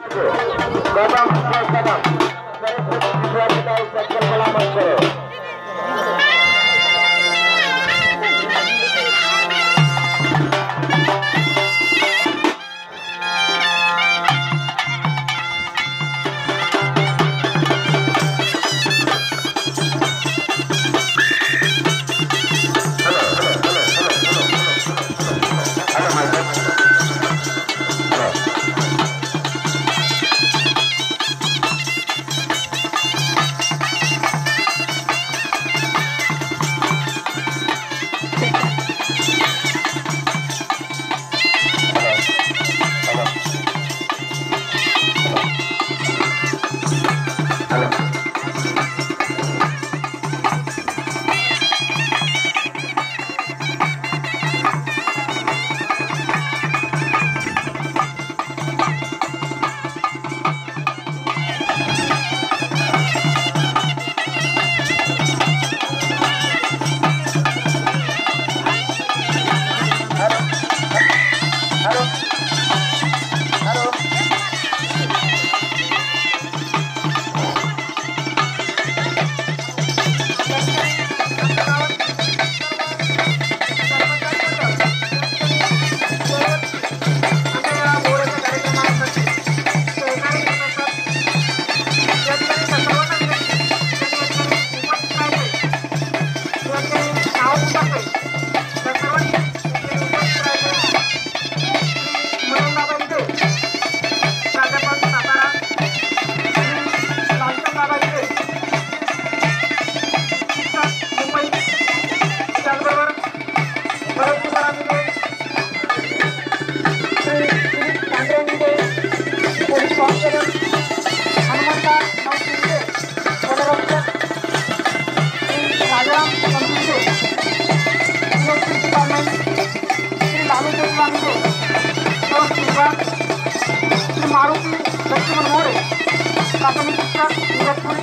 मारुती लक्ष्मण मोरे प्राथमिक शिक्षक इगतपुरी,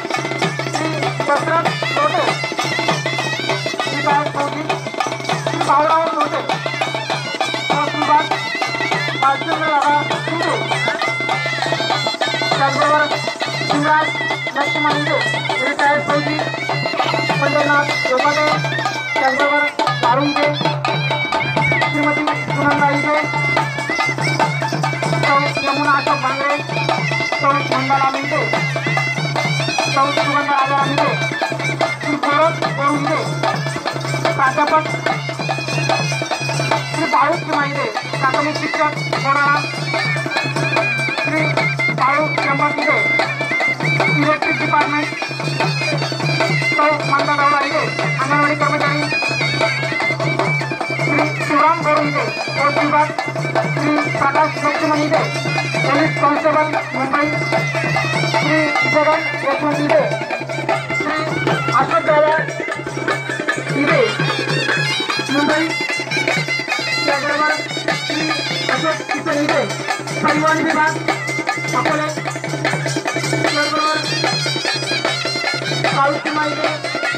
श्री दशरथ लोटे श्री साहेब फौजी, श्री भाऊराव लोटे विभाग राजेंद्र दादा शिंदे, त्याचबरोबर शिवराज लक्ष्मण इंदे रिटायर्ड फौजी, पंढरनाथ योगादे, त्याचबरोबर दारुंगे श्रीमती सुनंदा इंदे, यमुना अशोक भांगरे, सौ मंडला मिंदे, सौ सुगंधा राजा मिंदे, श्री गोरख गोरुंदे, प्राध्यापक श्री बाळू किमाईदे प्राथमिक शिक्षक कोराळा, श्री बाळू चंबकिदे इलेक्ट्रिक डिपार्टमेंट, सौ मंदा दौड़ा इदे अंगनवाड़ी कर्मचारी, श्री शिवराम गोरुंदे पोस्ट विभाग, श्री प्रकाश लक्ष्मण इदे पोलीस कांस्टेबल मुंबई, श्री जगन यशवंत इदे, श्री अशोक दादा इदे मुंबई, त्याचबरोबर श्री अशोक किसन इदे परिवहन विभाग अकोले, त्याचबरोबर लालूसिमा इदे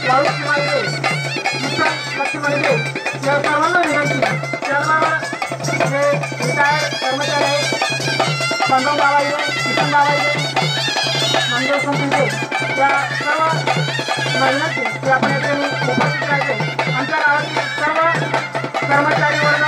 लक्ष्मण इदे या सर्वांना विनंती, त्याचबरोबर जे रिटायर्ड कर्मचारी आहेत संगम बाबा इदे, किशन बाबा इदे, मंगेश संपीदे या सर्व विनंती की आपण येथे उपस्थित राहायचे. आमच्या गावातील सर्व कर्मचारी वर्ग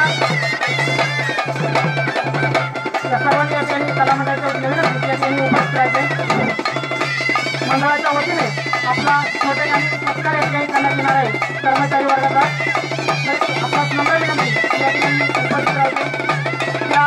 या सर्वांनी या ठिकाणी कलामंडळाच्या विनंती या ठिकाणी उपस्थित राहायचे. मंडळाच्या वतीने आपला छोटेखानी सत्कार या ठिकाणी करण्यात येणार आहे. कर्मचारी वर्गाचा आपला नम्र विनंती या ठिकाणी उपस्थित राहायचे. या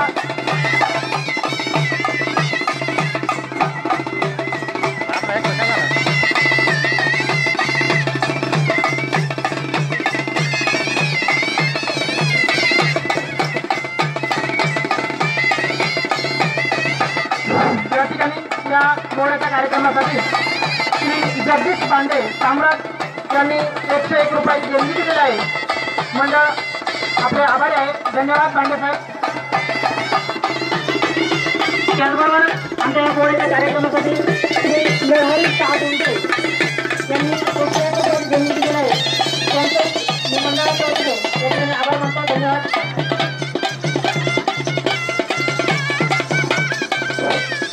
या मोहळ्याच्या कार्यक्रमासाठी श्री जगदीश पांडे साम्राट यांनी 101 रुपयाची देणगी दिलेली आहे. मंडळ आपले आभारी आहे. धन्यवाद पांडे साहेब. त्याचबरोबर आमच्या या मोहळ्याच्या कार्यक्रमासाठी श्री नरहरी साहगुंटे यांनी 101 रुपयाची देणगी दिलेली आहे. त्यांचे मंडळाच्या वतीने आभार मानतो. धन्यवाद.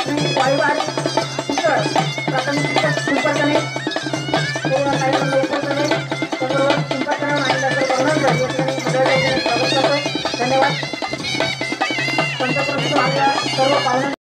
प्राथमिक शिक्षक कुलकर्णी पूर्ण साहेब लवकर झाले त्याबरोबर कुलकर्णी आणि डॉक्टर गौरव या ठिकाणी मंडळाच्या स्वागत करतोय. धन्यवाद. पंतप्रधान आपल्या सर्व पाहुण्यांना